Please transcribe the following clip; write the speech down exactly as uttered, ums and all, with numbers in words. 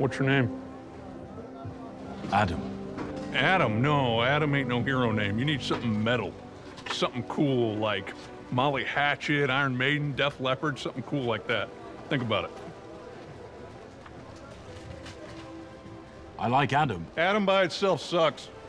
What's your name? Adam. Adam? No, Adam ain't no hero name. You need something metal. Something cool like Molly Hatchet, Iron Maiden, Def Leppard, something cool like that. Think about it. I like Adam. Adam by itself sucks.